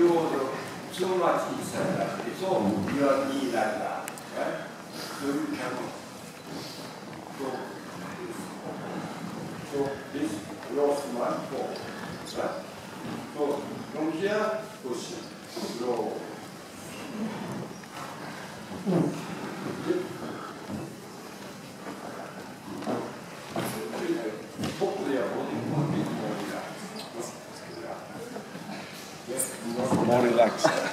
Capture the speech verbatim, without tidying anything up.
are so much inside that. It's all your knee like that, right? So you cannot. So, so this lost one, four, right? So from here, push, roll. Hopefully, your body will be more relaxed. More relaxed.